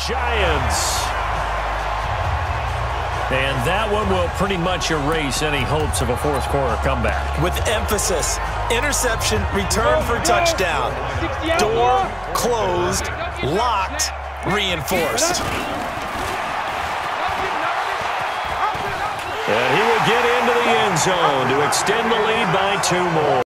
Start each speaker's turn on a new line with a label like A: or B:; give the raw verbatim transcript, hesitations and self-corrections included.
A: Giants. And that one will pretty much erase any hopes of a fourth quarter comeback.
B: With emphasis, interception, return for touchdown. Door closed, locked, reinforced.
A: And he will get into the end zone to extend the lead by two more.